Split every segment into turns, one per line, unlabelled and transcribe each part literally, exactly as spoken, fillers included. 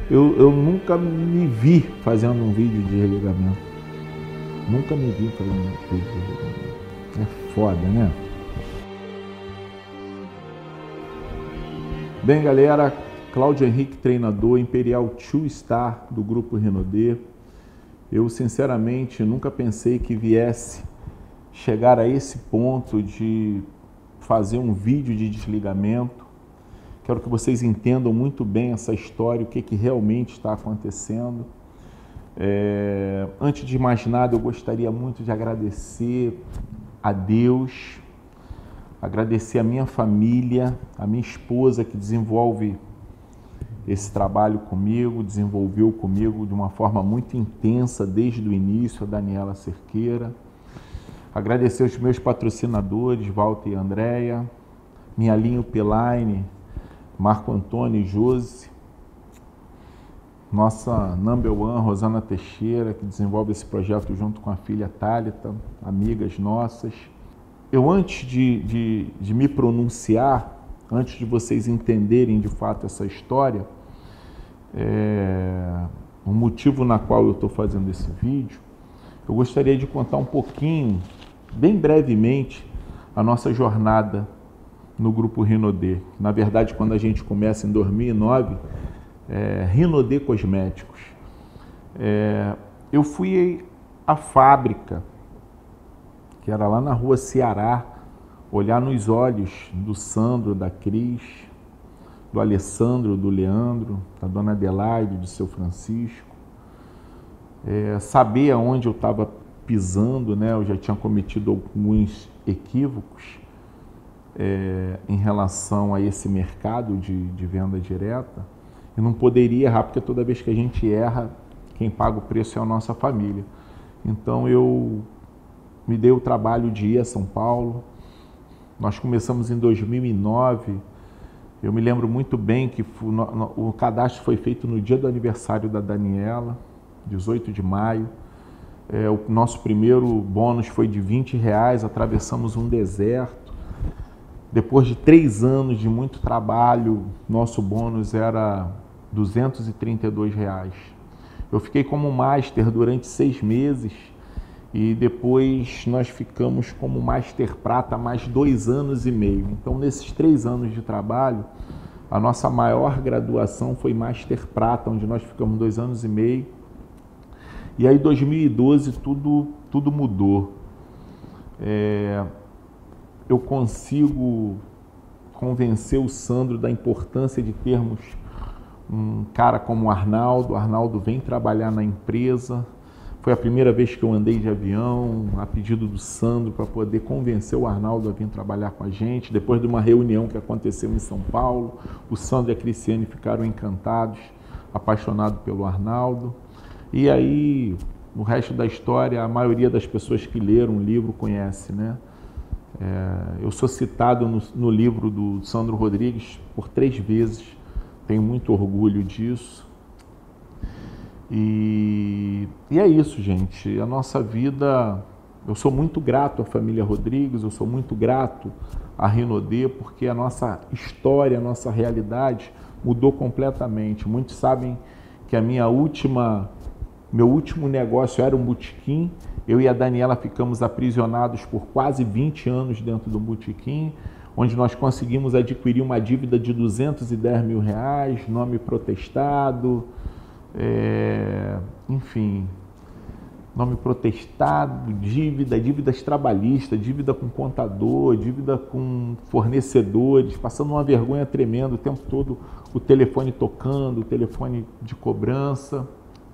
Eu, eu nunca me vi fazendo um vídeo de desligamento. Nunca me vi fazendo um vídeo de desligamento. É foda, né? Bem, galera, Cláudio Henrique, treinador, Imperial Two Star do Grupo Renaudet. Eu, sinceramente, nunca pensei que viesse chegar a esse ponto de fazer um vídeo de desligamento. Quero que vocês entendam muito bem essa história, o que, que realmente está acontecendo. É... Antes de mais nada, eu gostaria muito de agradecer a Deus, agradecer a minha família, a minha esposa que desenvolve esse trabalho comigo, desenvolveu comigo de uma forma muito intensa desde o início, a Daniela Cerqueira. Agradecer aos meus patrocinadores, Walter e Andréia, minha linha Piline, Marco Antônio e Josi, nossa number one, Rosana Teixeira, que desenvolve esse projeto junto com a filha Thalita, amigas nossas. Eu, antes de, de, de me pronunciar, antes de vocês entenderem de fato essa história, é, o motivo na qual eu estou fazendo esse vídeo, eu gostaria de contar um pouquinho, bem brevemente, a nossa jornada no Grupo Renaudet. Na verdade, quando a gente começa em dois mil e nove, é, Renaudet Cosméticos. É, eu fui à fábrica, que era lá na rua Ceará, olhar nos olhos do Sandro, da Cris, do Alessandro, do Leandro, da dona Adelaide, do seu Francisco, é, saber aonde eu estava pisando, né? Eu já tinha cometido alguns equívocos é, em relação a esse mercado de, de venda direta, e não poderia errar, porque toda vez que a gente erra, quem paga o preço é a nossa família. Então eu me dei o trabalho de ir a São Paulo. Nós começamos em dois mil e nove, eu me lembro muito bem que o cadastro foi feito no dia do aniversário da Daniela, dezoito de maio. É, o nosso primeiro bônus foi de vinte reais, atravessamos um deserto. Depois de três anos de muito trabalho, nosso bônus era duzentos e trinta e dois reais. Eu fiquei como Master durante seis meses e depois nós ficamos como Master Prata mais dois anos e meio. Então, nesses três anos de trabalho, a nossa maior graduação foi Master Prata, onde nós ficamos dois anos e meio. E aí, em dois mil e doze, tudo, tudo mudou. É, eu consigo convencer o Sandro da importância de termos um cara como o Arnaldo. O Arnaldo vem trabalhar na empresa. Foi a primeira vez que eu andei de avião, a pedido do Sandro, para poder convencer o Arnaldo a vir trabalhar com a gente. Depois de uma reunião que aconteceu em São Paulo, o Sandro e a Cristiane ficaram encantados, apaixonados pelo Arnaldo. E aí, o resto da história, a maioria das pessoas que leram o livro conhece, né? É, eu sou citado no, no livro do Sandro Rodrigues por três vezes, tenho muito orgulho disso. E, e é isso, gente. A nossa vida, eu sou muito grato à família Rodrigues, eu sou muito grato à Renaudet, porque a nossa história, a nossa realidade mudou completamente. Muitos sabem que a minha última, meu último negócio era um botequim. Eu e a Daniela ficamos aprisionados por quase vinte anos dentro do botequim, onde nós conseguimos adquirir uma dívida de duzentos e dez mil reais, nome protestado, é, enfim, nome protestado, dívida, dívidas trabalhistas, dívida com contador, dívida com fornecedores, passando uma vergonha tremenda, o tempo todo o telefone tocando, o telefone de cobrança.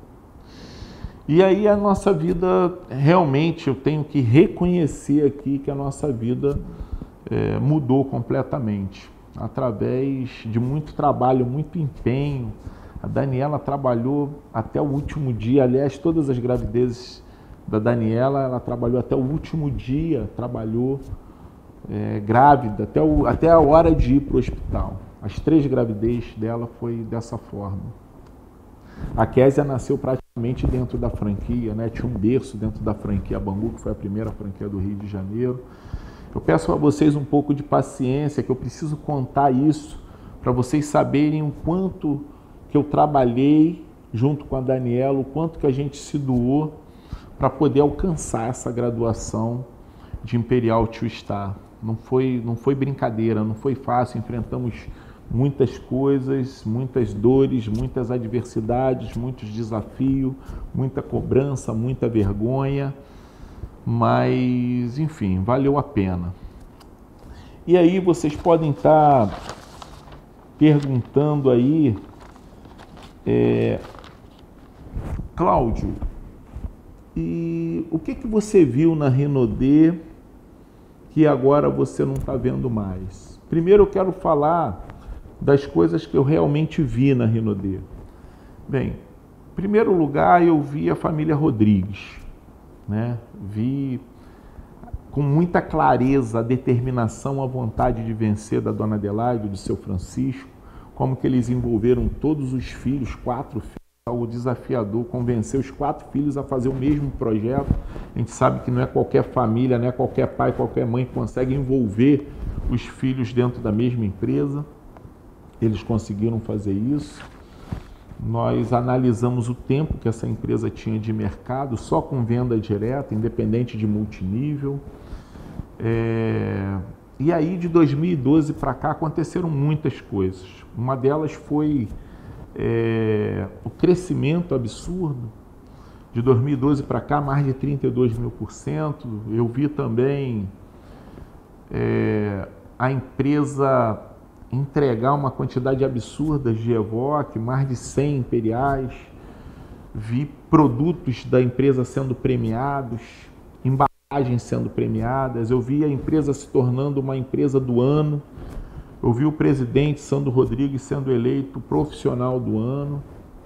E aí a nossa vida, realmente, eu tenho que reconhecer aqui que a nossa vida é, mudou completamente, através de muito trabalho, muito empenho. A Daniela trabalhou até o último dia, aliás, todas as gravidezes da Daniela, ela trabalhou até o último dia, trabalhou é, grávida, até, o, até a hora de ir para o hospital. As três gravidezes dela foi dessa forma. A Késia nasceu praticamente dentro da franquia, né? Tinha um berço dentro da franquia Bangu, que foi a primeira franquia do Rio de Janeiro. Eu peço a vocês um pouco de paciência, que eu preciso contar isso para vocês saberem o quanto que eu trabalhei junto com a Daniela, o quanto que a gente se doou para poder alcançar essa graduação de Imperial Two Star. Não foi, não foi brincadeira, não foi fácil, enfrentamos muitas coisas, muitas dores, muitas adversidades, muitos desafios, muita cobrança, muita vergonha, mas, enfim, valeu a pena. E aí vocês podem estar perguntando aí, é, Cláudio, e o que, que você viu na Renaudet que agora você não está vendo mais? Primeiro eu quero falar das coisas que eu realmente vi na Renaudet. Bem, em primeiro lugar eu vi a família Rodrigues, né? Vi com muita clareza a determinação, a vontade de vencer da dona Adelaide, do seu Francisco, como que eles envolveram todos os filhos, quatro filhos, algo desafiador, convencer os quatro filhos a fazer o mesmo projeto. A gente sabe que não é qualquer família, não é qualquer pai, qualquer mãe que consegue envolver os filhos dentro da mesma empresa. Eles conseguiram fazer isso. Nós analisamos o tempo que essa empresa tinha de mercado, só com venda direta, independente de multinível. É... E aí, de dois mil e doze para cá, aconteceram muitas coisas. Uma delas foi é... o crescimento absurdo. De dois mil e doze para cá, mais de trinta e dois mil por cento. Eu vi também é... a empresa entregar uma quantidade absurda de Evoque, mais de cem imperiais. Vi produtos da empresa sendo premiados, embalagens sendo premiadas. Eu vi a empresa se tornando uma empresa do ano. Eu vi o presidente Sandro Rodrigues sendo eleito profissional do ano.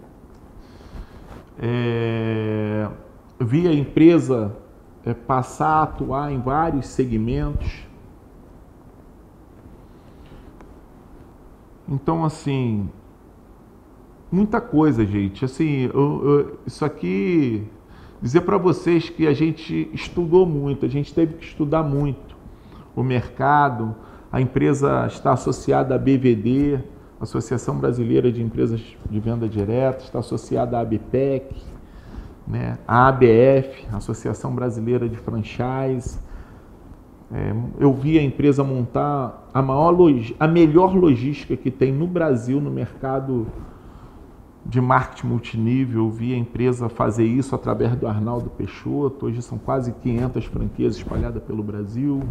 É... Vi a empresa é, passar a atuar em vários segmentos. Então, assim, muita coisa, gente. Assim, eu, eu, isso aqui, dizer para vocês que a gente estudou muito, a gente teve que estudar muito o mercado. A empresa está associada à B V D, Associação Brasileira de Empresas de Venda Direta, está associada à ABPEC, né? A A B F, Associação Brasileira de Franchise. É, eu vi a empresa montar a, maior, a melhor logística que tem no Brasil no mercado de marketing multinível. Eu vi a empresa fazer isso através do Arnaldo Peixoto. Hoje são quase quinhentas franquias espalhadas pelo Brasil.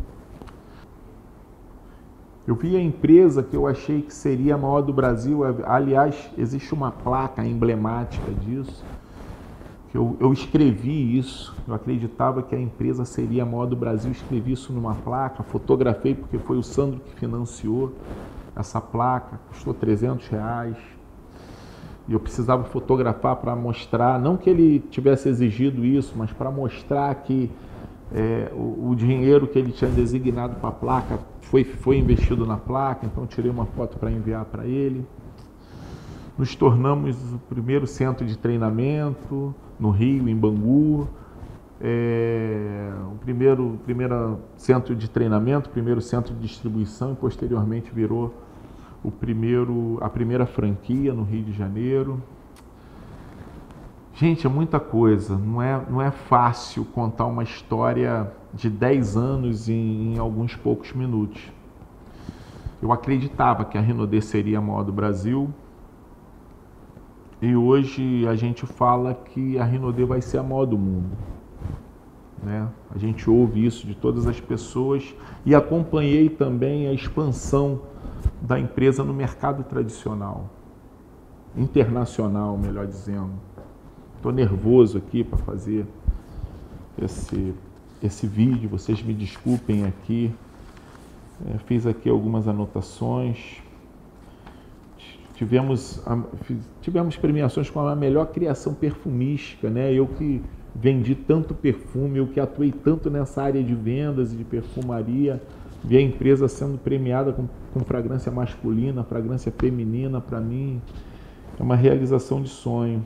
Eu vi a empresa que eu achei que seria a maior do Brasil. Aliás, existe uma placa emblemática disso. Eu, eu escrevi isso, eu acreditava que a empresa seria a maior do Brasil, escrevi isso numa placa, fotografei porque foi o Sandro que financiou essa placa, custou trezentos reais. E eu precisava fotografar para mostrar, não que ele tivesse exigido isso, mas para mostrar que é, o, o dinheiro que ele tinha designado para a placa foi, foi investido na placa, então tirei uma foto para enviar para ele. Nos tornamos o primeiro centro de treinamento no Rio, em Bangu, é, o primeiro, primeiro centro de treinamento, o primeiro centro de distribuição e posteriormente virou o primeiro, a primeira franquia no Rio de Janeiro. Gente, é muita coisa, não é, não é fácil contar uma história de dez anos em, em alguns poucos minutos. Eu acreditava que a Renaudet seria a maior do Brasil, e hoje a gente fala que a Renaudet vai ser a maior do mundo, né? A gente ouve isso de todas as pessoas e acompanhei também a expansão da empresa no mercado tradicional, internacional, melhor dizendo. Estou nervoso aqui para fazer esse, esse vídeo, vocês me desculpem aqui. É, fiz aqui algumas anotações. Tivemos, tivemos premiações com a melhor criação perfumística, né? Eu que vendi tanto perfume, eu que atuei tanto nessa área de vendas e de perfumaria, vi a empresa sendo premiada com, com fragrância masculina, fragrância feminina, para mim é uma realização de sonho.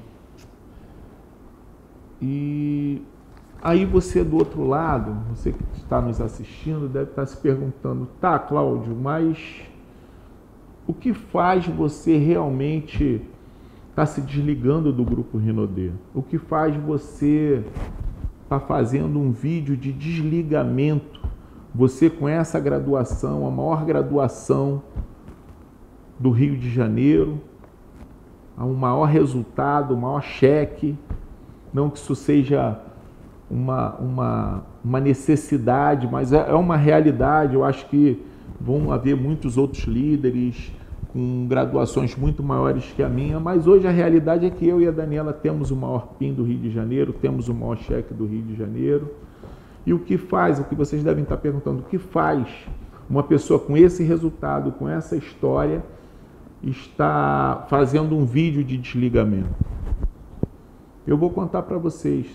E aí você do outro lado, você que está nos assistindo, deve estar se perguntando, tá, Cláudio, mas o que faz você realmente está se desligando do Grupo Rinodê? O que faz você estar tá fazendo um vídeo de desligamento? Você com essa graduação, a maior graduação do Rio de Janeiro, o maior resultado, o maior cheque, não que isso seja uma, uma, uma necessidade, mas é, é uma realidade. Eu acho que vão haver muitos outros líderes com graduações muito maiores que a minha, mas hoje a realidade é que eu e a Daniela temos o maior P I M do Rio de Janeiro, temos o maior cheque do Rio de Janeiro. E o que faz, o que vocês devem estar perguntando, o que faz uma pessoa com esse resultado, com essa história, está fazendo um vídeo de desligamento? Eu vou contar para vocês.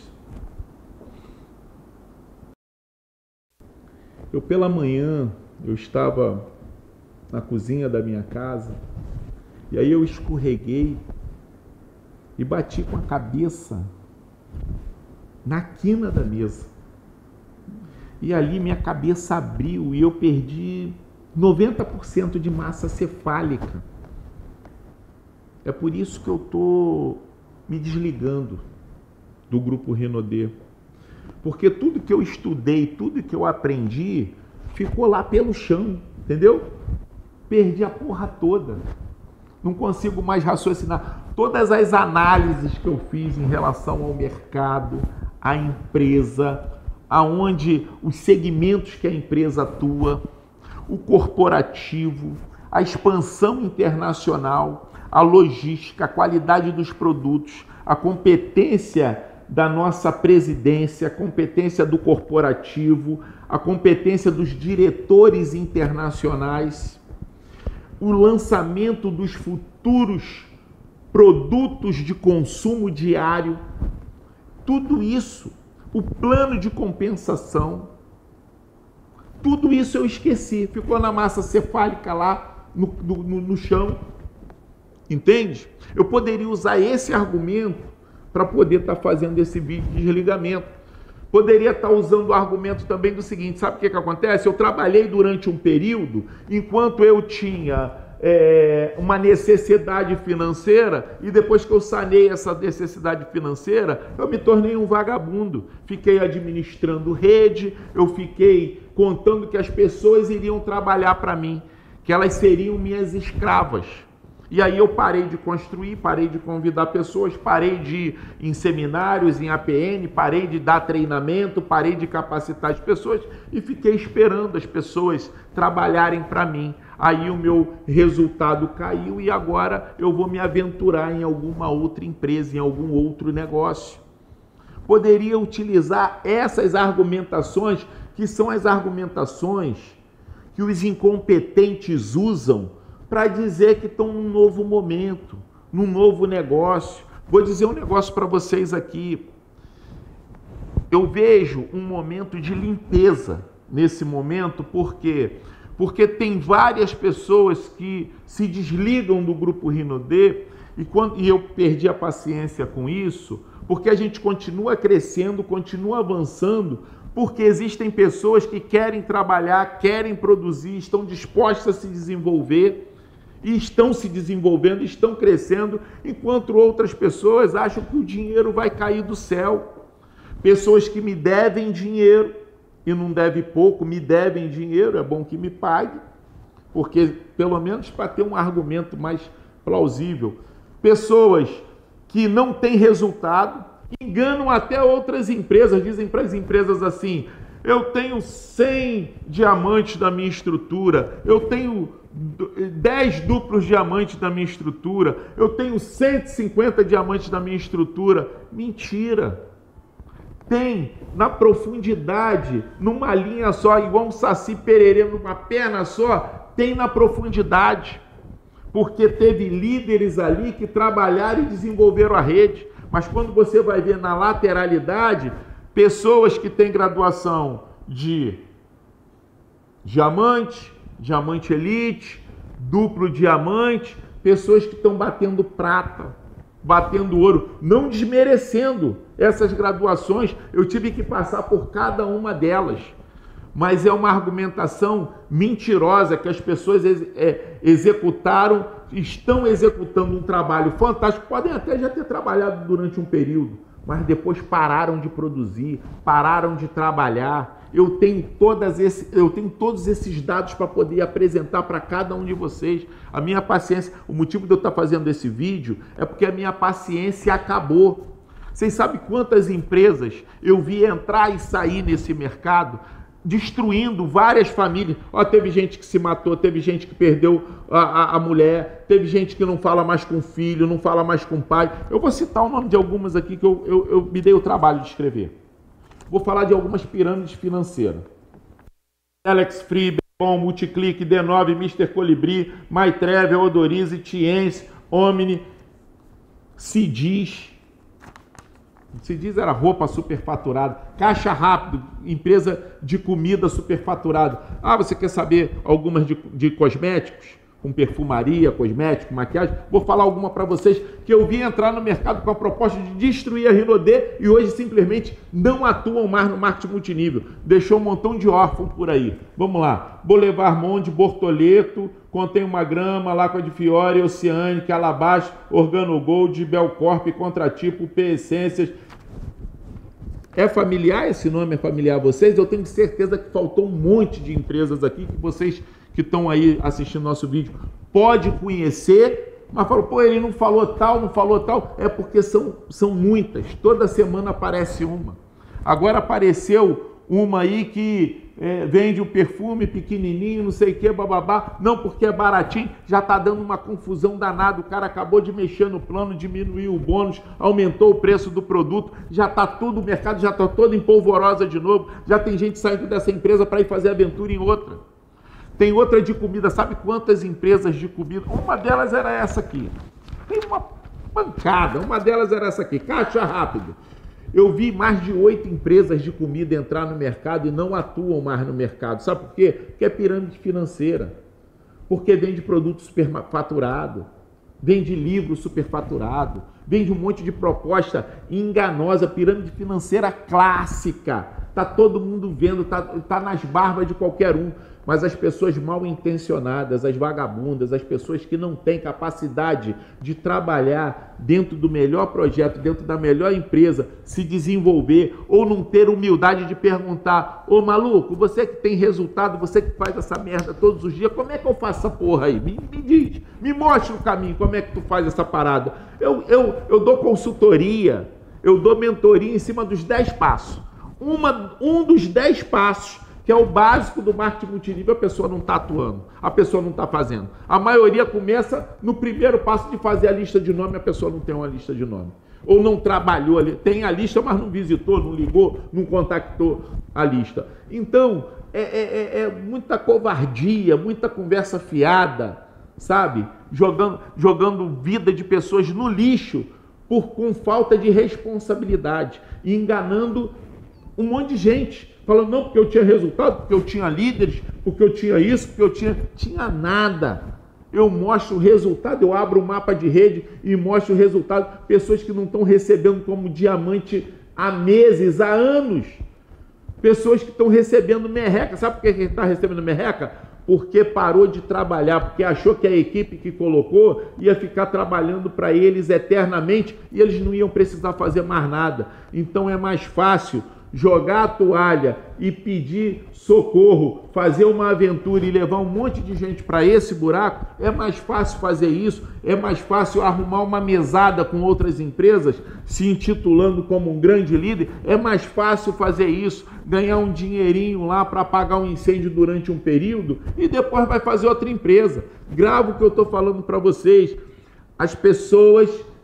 Eu pela manhã, eu estava na cozinha da minha casa, e aí eu escorreguei e bati com a cabeça na quina da mesa. E ali minha cabeça abriu e eu perdi noventa por cento de massa cefálica. É por isso que eu estou me desligando do Grupo Rinodê. Porque tudo que eu estudei, tudo que eu aprendi, ficou lá pelo chão, entendeu? Perdi a porra toda. Não consigo mais raciocinar. Todas as análises que eu fiz em relação ao mercado, à empresa, aonde os segmentos que a empresa atua, o corporativo, a expansão internacional, a logística, a qualidade dos produtos, a competência da nossa presidência, a competência do corporativo, a competência dos diretores internacionais, o lançamento dos futuros produtos de consumo diário, tudo isso, o plano de compensação, tudo isso eu esqueci, ficou na massa cefálica lá no, no, no chão, entende? Eu poderia usar esse argumento para poder estar tá fazendo esse vídeo de desligamento. Poderia estar tá usando o argumento também do seguinte, sabe o que que acontece? Eu trabalhei durante um período, enquanto eu tinha é, uma necessidade financeira, e depois que eu sanei essa necessidade financeira, eu me tornei um vagabundo. Fiquei administrando rede, eu fiquei contando que as pessoas iriam trabalhar para mim, que elas seriam minhas escravas. E aí eu parei de construir, parei de convidar pessoas, parei de ir em seminários, em A P N, parei de dar treinamento, parei de capacitar as pessoas e fiquei esperando as pessoas trabalharem para mim. Aí o meu resultado caiu e agora eu vou me aventurar em alguma outra empresa, em algum outro negócio. Poderia utilizar essas argumentações, que são as argumentações que os incompetentes usam para dizer que estão num novo momento, num novo negócio. Vou dizer um negócio para vocês aqui. Eu vejo um momento de limpeza nesse momento, por quê? Porque tem várias pessoas que se desligam do Grupo Rinodê, e, quando, e eu perdi a paciência com isso, porque a gente continua crescendo, continua avançando, porque existem pessoas que querem trabalhar, querem produzir, estão dispostas a se desenvolver, e estão se desenvolvendo, estão crescendo, enquanto outras pessoas acham que o dinheiro vai cair do céu. Pessoas que me devem dinheiro, e não devem pouco, me devem dinheiro, é bom que me pague, porque pelo menos para ter um argumento mais plausível. Pessoas que não têm resultado, enganam até outras empresas, dizem para as empresas assim: eu tenho cem diamantes da minha estrutura, eu tenho dez duplos diamantes da minha estrutura, eu tenho cento e cinquenta diamantes da minha estrutura. Mentira! Tem na profundidade, numa linha só, igual um saci pererê, numa perna só, tem na profundidade, porque teve líderes ali que trabalharam e desenvolveram a rede. Mas quando você vai ver na lateralidade, pessoas que têm graduação de diamante, diamante elite, duplo diamante, pessoas que estão batendo prata, batendo ouro, não desmerecendo essas graduações, eu tive que passar por cada uma delas, mas é uma argumentação mentirosa que as pessoas ex é, executaram, estão executando um trabalho fantástico, podem até já ter trabalhado durante um período, mas depois pararam de produzir, pararam de trabalhar. Eu tenho, todas esse, eu tenho todos esses dados para poder apresentar para cada um de vocês. A minha paciência, o motivo de eu estar fazendo esse vídeo é porque a minha paciência acabou. Vocês sabem quantas empresas eu vi entrar e sair nesse mercado, destruindo várias famílias. Ó, teve gente que se matou, teve gente que perdeu a, a, a mulher, teve gente que não fala mais com o filho, não fala mais com o pai. Eu vou citar o nome de algumas aqui que eu, eu, eu me dei o trabalho de escrever. Vou falar de algumas pirâmides financeiras. Alex Free, Bom, Multiclick, D nove, mister Colibri, MyTravel, Odorize, Tiense, Omni, Cidis. Cidis era roupa superfaturada. Caixa Rápido, empresa de comida superfaturada. Ah, você quer saber algumas de, de cosméticos? Com perfumaria, cosmético, maquiagem? Vou falar alguma para vocês que eu vi entrar no mercado com a proposta de destruir a Rinodê e hoje simplesmente não atuam mais no marketing multinível. Deixou um montão de órfãos por aí. Vamos lá. Boulevard Monde, Bortoleto, Contém uma Grama, Laqua de Fiore, Oceânica, Alabaste, Organogold, Belcorp, Contratipo, P Essências. É familiar? Esse nome é familiar a vocês? Eu tenho certeza que faltou um monte de empresas aqui que vocês que estão aí assistindo nosso vídeo pode conhecer, mas falou, pô, ele não falou tal, não falou tal. É porque são, são muitas. Toda semana aparece uma. Agora apareceu uma aí que é, vende um perfume pequenininho, não sei o que, bababá. Não, porque é baratinho, já está dando uma confusão danada. O cara acabou de mexer no plano, diminuiu o bônus, aumentou o preço do produto, já está tudo, o mercado já está todo em polvorosa de novo. Já tem gente saindo dessa empresa para ir fazer aventura em outra. Tem outra de comida, sabe quantas empresas de comida? Uma delas era essa aqui. Tem uma pancada, uma delas era essa aqui, Caixa Rápido. Eu vi mais de oito empresas de comida entrar no mercado e não atuam mais no mercado. Sabe por quê? Porque é pirâmide financeira. Porque vende produto superfaturado, vende livro superfaturado, vende um monte de proposta enganosa, pirâmide financeira clássica. Está todo mundo vendo, está tá nas barbas de qualquer um. Mas as pessoas mal intencionadas, as vagabundas, as pessoas que não têm capacidade de trabalhar dentro do melhor projeto, dentro da melhor empresa, se desenvolver ou não ter humildade de perguntar, ô maluco, você que tem resultado, você que faz essa merda todos os dias, como é que eu faço essa porra aí? Me, me diz, me mostre o caminho, como é que tu faz essa parada? Eu, eu, eu dou consultoria, eu dou mentoria em cima dos dez passos. Uma, um dos dez passos que é o básico do marketing multinível, a pessoa não está atuando, a pessoa não está fazendo. A maioria começa no primeiro passo de fazer a lista de nome, a pessoa não tem uma lista de nome. Ou não trabalhou ali, tem a lista, mas não visitou, não ligou, não contactou a lista. Então, é, é, é muita covardia, muita conversa fiada, sabe? Jogando, jogando vida de pessoas no lixo por, com falta de responsabilidade e enganando um monte de gente. Falando, não, porque eu tinha resultado, porque eu tinha líderes, porque eu tinha isso, porque eu tinha... Tinha nada. Eu mostro o resultado, eu abro o mapa de rede e mostro o resultado. Pessoas que não estão recebendo como diamante há meses, há anos. Pessoas que estão recebendo merreca. Sabe por que está recebendo merreca? Porque parou de trabalhar, porque achou que a equipe que colocou ia ficar trabalhando para eles eternamente e eles não iam precisar fazer mais nada. Então é mais fácil jogar a toalha e pedir socorro, fazer uma aventura e levar um monte de gente para esse buraco. É mais fácil fazer isso, é mais fácil arrumar uma mesada com outras empresas, se intitulando como um grande líder, é mais fácil fazer isso, ganhar um dinheirinho lá para apagar um incêndio durante um período e depois vai fazer outra empresa. Grava o que eu estou falando para vocês. As pessoas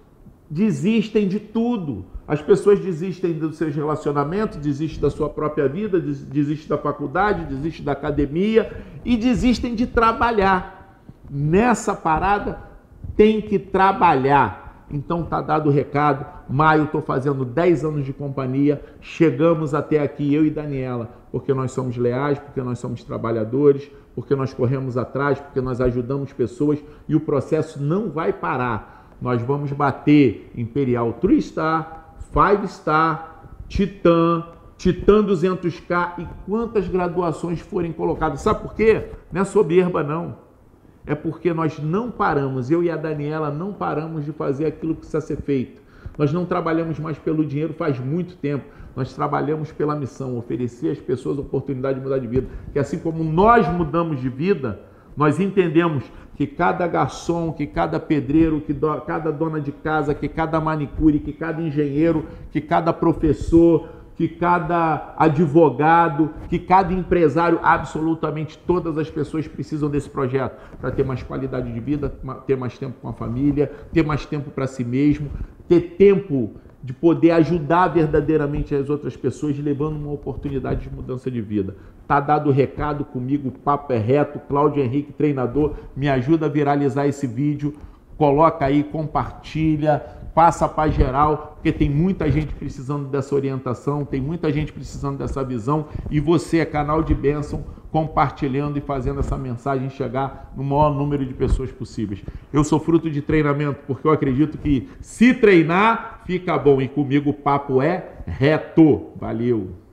desistem de tudo. As pessoas desistem dos seus relacionamentos, desistem da sua própria vida, desistem da faculdade, desistem da academia e desistem de trabalhar. Nessa parada tem que trabalhar. Então tá dado o recado. Maio estou fazendo dez anos de companhia. Chegamos até aqui, eu e Daniela, porque nós somos leais, porque nós somos trabalhadores, porque nós corremos atrás, porque nós ajudamos pessoas e o processo não vai parar. Nós vamos bater Imperial Three Star, Five Star, Titan, Titã duzentos K e quantas graduações forem colocadas. Sabe por quê? Não é soberba, não. É porque nós não paramos, eu e a Daniela não paramos de fazer aquilo que precisa ser feito. Nós não trabalhamos mais pelo dinheiro faz muito tempo. Nós trabalhamos pela missão, oferecer às pessoas a oportunidade de mudar de vida. Que assim como nós mudamos de vida, nós entendemos que cada garçom, que cada pedreiro, que do, cada dona de casa, que cada manicure, que cada engenheiro, que cada professor, que cada advogado, que cada empresário, absolutamente todas as pessoas precisam desse projeto para ter mais qualidade de vida, ter mais tempo com a família, ter mais tempo para si mesmo, ter tempo de poder ajudar verdadeiramente as outras pessoas, levando uma oportunidade de mudança de vida. Tá dado o recado comigo, o papo é reto. Cláudio Henrique, treinador, me ajuda a viralizar esse vídeo, coloca aí, compartilha, passa para geral, porque tem muita gente precisando dessa orientação, tem muita gente precisando dessa visão, e você é canal de bênção, compartilhando e fazendo essa mensagem chegar no maior número de pessoas possíveis. Eu sou fruto de treinamento, porque eu acredito que se treinar, fica bom, e comigo o papo é reto. Valeu!